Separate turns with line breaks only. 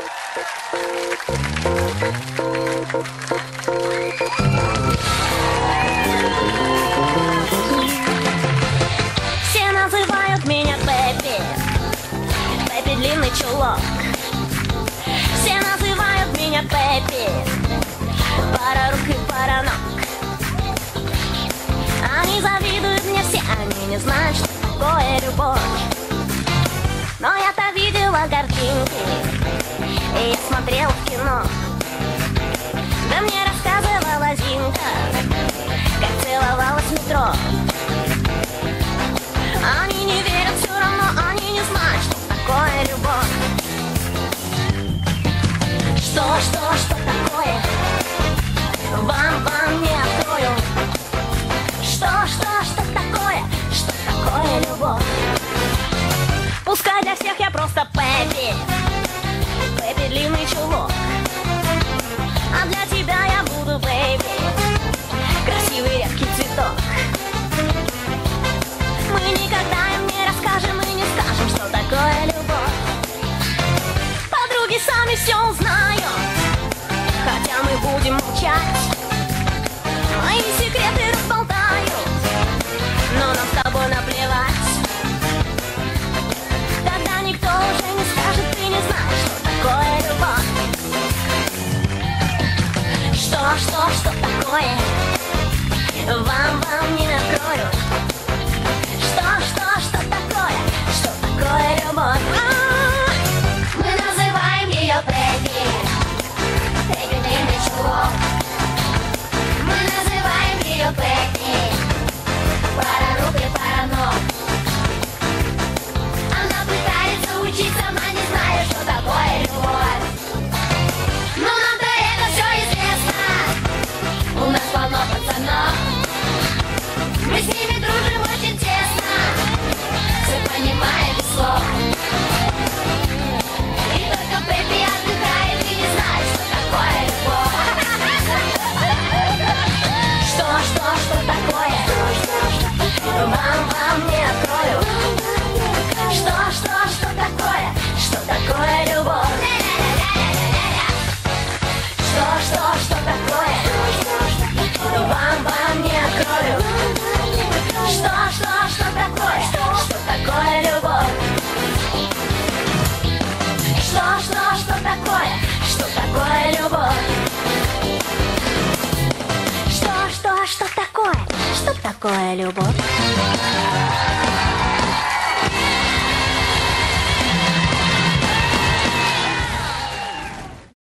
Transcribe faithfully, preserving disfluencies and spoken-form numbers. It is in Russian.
Все называют меня Пеппи, Пеппи длинный чулок. Все называют меня Пеппи, пара рук и пара ног. Они завидуют мне все, они не знают, что такое любовь. Но я-то видела картинки, и я смотрела в кино. Да мне рассказывала Зинка, как целовалась в метро. Они не верят, все равно они не знают, что такое любовь. Что, что, что такое? Вам, вам не открою. Что, что, что такое? Что такое любовь? Пускай для всех я просто Пеппи, Пеппи длинный чулок. А для тебя я буду бэйби, красивый редкий цветок. Мы никогда им не расскажем и не скажем, что такое любовь. Подруги сами все узнают, хотя мы будем молчать. Мои секреты разболтают, но нам с тобой наплевать. Тогда никто уже не скажет, ты не знаешь, что такое любовь. Что, что, что такое? Вам, вам не накрою. Что, что, что такое? Что такое любовь? А-а-а! Мы называем ее Пеппи, Пеппи длинный чулок. Мы называем ее Пеппи, пара рук и пара ног. Она пытается учиться, но не знает, что такое любовь. Но нам-то это все известно, у нас полно пацанов. Мы с ними дружим очень тесно, все понимаем без слов. И только Пеппи отдыхает и не знает, что такое любовь. Что, что, что такое? Вам, вам не открою. Что, что, что такое? Что такое любовь? Что, что, что такое? Вам, вам не открою. Что, что, что такое? Что такое любовь? Что, что, что такое? Что такое любовь? Что, что, что такое? Что такое любовь?